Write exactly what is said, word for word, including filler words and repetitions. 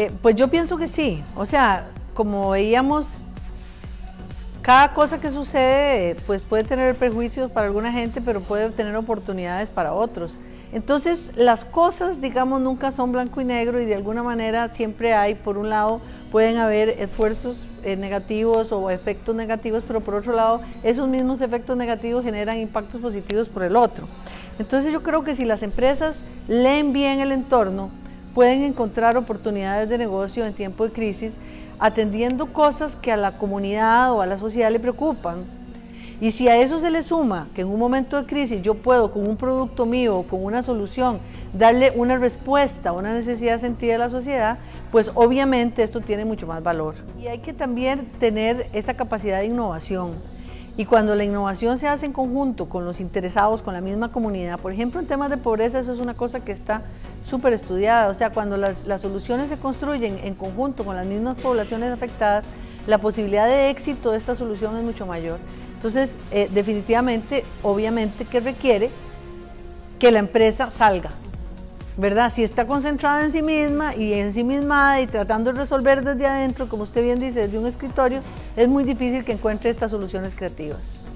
Eh, pues yo pienso que sí, o sea, como veíamos, cada cosa que sucede pues puede tener perjuicios para alguna gente, pero puede tener oportunidades para otros. Entonces las cosas, digamos, nunca son blanco y negro y de alguna manera siempre hay, por un lado, pueden haber esfuerzos eh, negativos o efectos negativos, pero por otro lado, esos mismos efectos negativos generan impactos positivos por el otro. Entonces yo creo que si las empresas leen bien el entorno, pueden encontrar oportunidades de negocio en tiempo de crisis, atendiendo cosas que a la comunidad o a la sociedad le preocupan. Y si a eso se le suma que en un momento de crisis yo puedo con un producto mío o con una solución darle una respuesta a una necesidad sentida de la sociedad, pues obviamente esto tiene mucho más valor. Y hay que también tener esa capacidad de innovación. Y cuando la innovación se hace en conjunto con los interesados, con la misma comunidad, por ejemplo en temas de pobreza, eso es una cosa que está súper estudiada, o sea, cuando las, las soluciones se construyen en conjunto con las mismas poblaciones afectadas, la posibilidad de éxito de esta solución es mucho mayor. Entonces, eh, definitivamente, obviamente que requiere que la empresa salga, ¿verdad? Si está concentrada en sí misma y en sí misma y tratando de resolver desde adentro, como usted bien dice, desde un escritorio, es muy difícil que encuentre estas soluciones creativas.